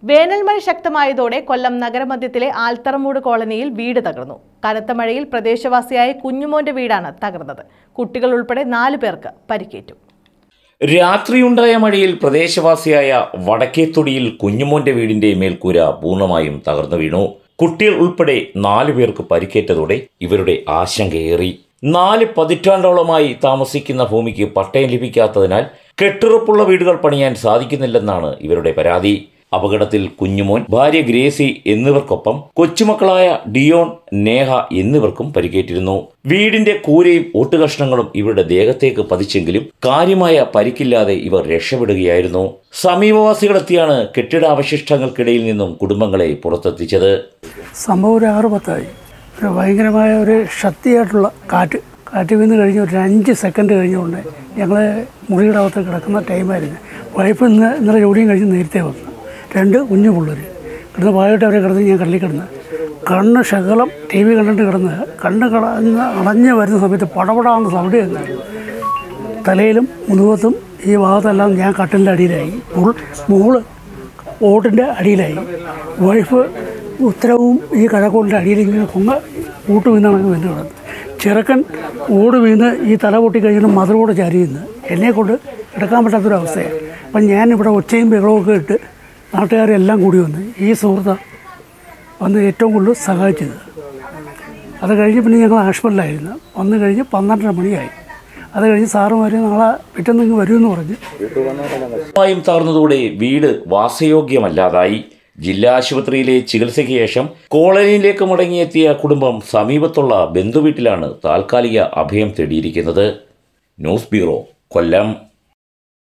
വേനൽ മഴ ശക്തമായതോടെ കൊല്ലം നഗരമധ്യത്തിലെ ആൽത്തറമൂട് കോളനിയിൽ വീട് തകർന്നു. കനത്ത മഴയിൽ പ്രദേശവാസിയായ കുഞ്ഞുമോന്റെ വീടാണ് തകർന്നത്. കുട്ടികൾ ഉൾപ്പെടെ 4 പേർക്ക് പരിക്കേറ്റു. രാത്രിയുണ്ടായ മഴയിൽ പ്രദേശവാസിയായ വടക്കേത്തൊടിയിൽ കുഞ്ഞുമോന്റെ വീടിന്റെ മേൽക്കൂര പൂർണ്ണമായും തകർന്നു വീണു. കുട്ടികൾ ഉൾപ്പെടെ 4 പേർക്ക് പരിക്കേറ്റതോടെ ഇവരുടെ ആശങ്കയേറി. 4 പതിറ്റാണ്ടോളമായി താമസിക്കുന്ന ഭൂമിക്ക് പട്ടയം ലഭിക്കാത്തതിനാൽ കെട്ടുറപ്പുള്ള വീടുകൾ പണിയാൻ സാധിക്കുന്നില്ലെന്നാണ് ഇവരുടെ പരാതി. അപകടത്തിൽ കുഞ്ഞുമോൻ, ഭാര്യ ഗ്രേസി എന്നിവർക്കൊപ്പം കൊച്ചുമക്കളായ ഡിയോൺ, നേഹ എന്നിവർക്കും പരിക്കേറ്റിരുന്നു. വീടിന്റെ കൂരയും ഓട്ടുകഷ്ണങ്ങളും ഇവരുടെ ദേഹത്തേക്ക് പതിച്ചെങ്കിലും കാര്യമായ പരിക്കില്ലാതെ ഇവർ രക്ഷപ്പെടുകയായിരുന്നു. സമീപവാസികളെത്തിയാണ് കെട്ടിടാവശിഷ്ടങ്ങൾക്കിടയിൽ നിന്നും കുടുംബങ്ങളെ പുറത്തെത്തിച്ചത്. സംഭവം 6-10 ഭയങ്കരമായ ഒരു ശക്തിയായിട്ടുള്ള കാറ്റ് വീണ് കഴിഞ്ഞ് ഒരു 5 സെക്കൻഡ് കഴിഞ്ഞുകൊണ്ട് ഞങ്ങൾ മുറിയുടെ അകത്ത് കിടക്കുന്ന ടൈമായിരുന്നു. വൈഫ് ഇന്നലെ ജോലിയും കഴിഞ്ഞ് നേരത്തെ വന്നു. 2 കുഞ്ഞു പിള്ളേർ കിടന്ന് പായിട്ട് അവരെ കിടന്ന് ഞാൻ കള്ളിൽ കിടന്ന് കണ്ണ് ശകലം TV കണ്ടിട്ട് കിടന്ന് കണ്ണ് അടഞ്ഞ് വരുന്ന സമയത്ത് പടപടാവുന്ന സൗണ്ട് കേൾക്കുന്നു. തലയിലും മുതുകത്തും ഈ ഭാഗത്തെല്ലാം ഞാൻ കട്ടിലിൻ്റെ അടിയിലായി. മോള് ഓട്ടിൻ്റെ അടിയിലായി. വൈഫ് ഉത്തരവും ഈ കഴക്കോടിൻ്റെ അടിയിൽ ഇങ്ങനെ കൂട്ട് വീണാണ് വെന്ന് കിടന്നത്. ചെറുക്കൻ ഓട് വീണ് ഈ തല പൊട്ടി കഴിഞ്ഞിട്ട് മതിലോട് ചാരി നിന്ന് എന്നെക്കൊണ്ട് എടുക്കാൻ പറ്റാത്തൊരവസ്ഥയാണ്. അപ്പം ഞാനിവിടെ ഒച്ചയും ബഹളമൊക്കെ ഇട്ട് നാട്ടുകാരെല്ലാം കൂടി വന്ന് ഈ സുഹൃത്ത് വന്ന് ഏറ്റവും കൂടുതൽ സഹായിച്ചത്. അത് കഴിഞ്ഞ് പിന്നെ ഞങ്ങൾ ആശുപത്രിയിലായിരുന്നു. വന്നു കഴിഞ്ഞ് 12 മണിയായി. അത് കഴിഞ്ഞ് സാറുമാർ നാളെ പിറ്റേന്ന് വരുമെന്ന് പറഞ്ഞ് തകർന്നതോടെ വീട് വാസയോഗ്യമല്ലാതായി. ജില്ലാ ആശുപത്രിയിലെ ചികിത്സയ്ക്ക് ശേഷം കോളനിയിലേക്ക് മടങ്ങിയെത്തിയ കുടുംബം സമീപത്തുള്ള ബന്ധുവീട്ടിലാണ് താൽക്കാലിക അഭയം തേടിയിരിക്കുന്നത്. ന്യൂസ് ബ്യൂറോ, കൊല്ലം.